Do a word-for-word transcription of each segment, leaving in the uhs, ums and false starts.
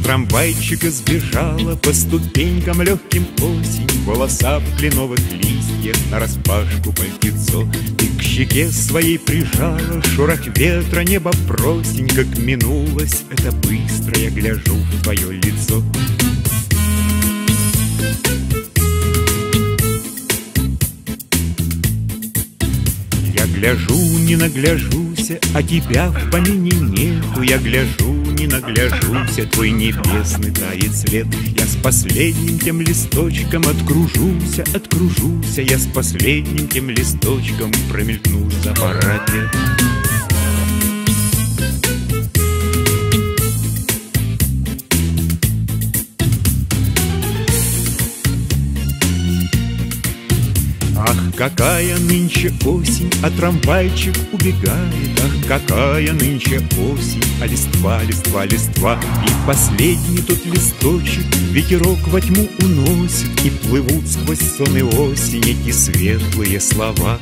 трамвайчика сбежала по ступенькам легким осень, волоса в кленовых листьях, нараспашку пальтецо. И к щеке своей прижала шорох ветра, небо просень. Как минулось это быстро, я гляжу в твое лицо. Я гляжу, не нагляжуся, а тебя в помине нету. Я гляжу, не нагляжуся, твой небесный тает свет. Я с последним тем листочком откружуся, откружуся. Я с последним тем листочком промелькну за парапет. Ах, какая нынче осень, а трамвайчик убегает. Ах, какая нынче осень, а листва, листва, листва. И последний тот листочек ветерок во тьму уносит, и плывут сквозь сон и осень эти светлые слова.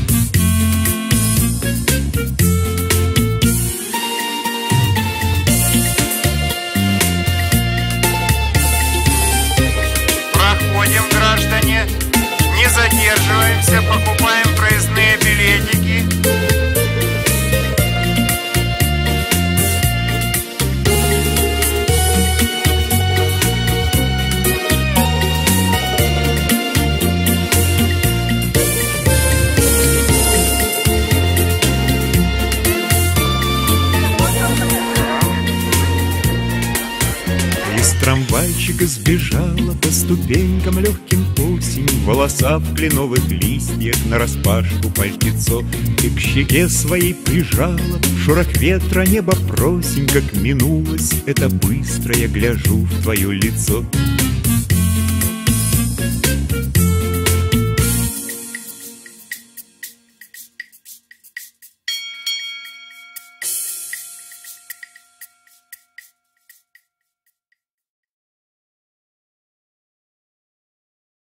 Проходим, граждане, не задерживаемся, покупаем проездные билетики. Из трамвайчика сбежала по ступенькам легким осень, волоса в кленовых листьях, нараспашку пальтецо. И к щеке своей прижала шорох ветра, небо просень. Как минулось это быстро, я гляжу в твое лицо.